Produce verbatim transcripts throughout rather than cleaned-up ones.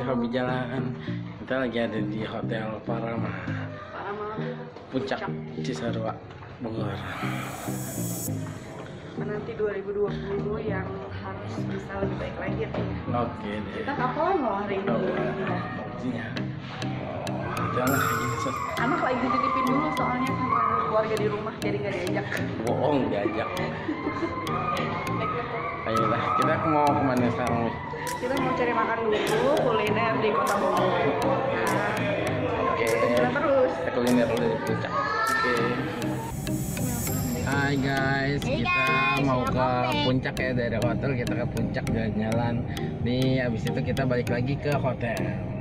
hobi jalan. Kita lagi ada di Hotel Parama, Parama Puncak Cisarua, Bogor. Nanti dua ribu dua puluh yang harus bisa lebih baik lagi ya. Oke deh. Kita kapan loh hari ini? Oh, opsinya. Oh, jangan kayak gini, Sob. Anak lagi dititipin dulu soalnya sama keluarga di rumah jadi nggak diajak. Bohong diajak. Ayolah, kita mau kemana sekarang? Kita mau cari makan dulu kuliner di Kota Bogor. Nah, Oke. jalan terus. Kita kuliner dulu di puncak. Oke. Hai guys, Hey kita guys, mau ke welcome back. puncak ya, dari hotel kita ke puncak jalan-jalan. Nih, abis itu kita balik lagi ke hotel.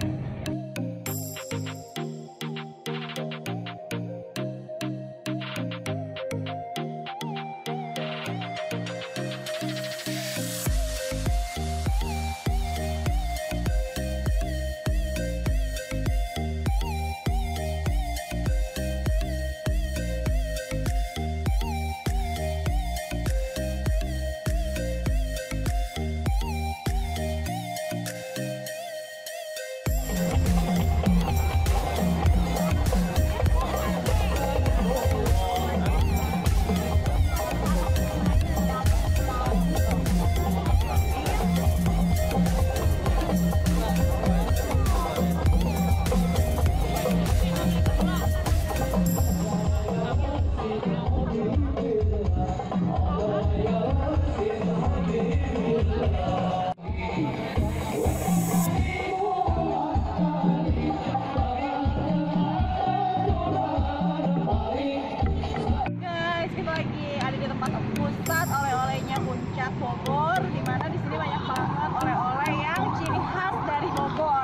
Guys, kita lagi ada di tempat pusat oleh-olehnya Puncak Bogor, di mana di sini banyak banget oleh-oleh yang ciri khas dari Bogor.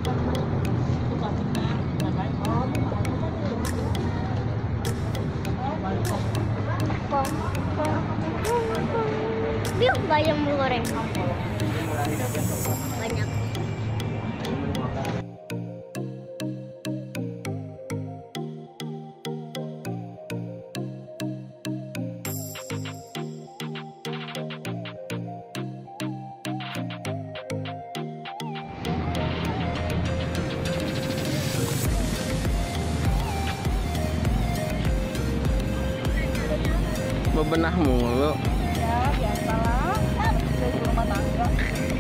Biu bayam goreng banyak. Bebenah mulu. Ya, biasalah. Dari rumah tangga.